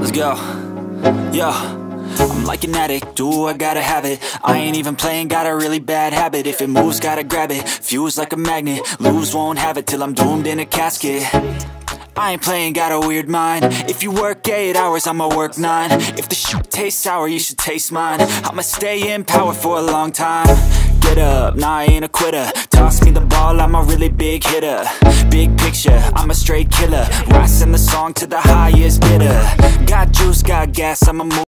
Let's go. Yo, I'm like an addict, ooh, I gotta have it. I ain't even playing, got a really bad habit. If it moves, gotta grab it, fuse like a magnet. Lose, won't have it till I'm doomed in a casket. I ain't playing, got a weird mind. If you work 8 hours, I'ma work 9. If the shit tastes sour, you should taste mine. I'ma stay in power for a long time. Get up, nah, I ain't a quitter. Toss me the ball, I'm a really big hitter. Big picture, I'm a straight killer. Rising the song to the highest bidder. Got juice, got gas, I'm a